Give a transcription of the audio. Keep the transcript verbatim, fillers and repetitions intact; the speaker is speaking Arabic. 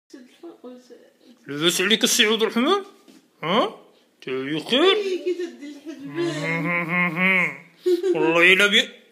لاباس عليك السي عبد الرحمن؟ ها؟ تاهي خير؟ كي تدي الحجبان والله الا بي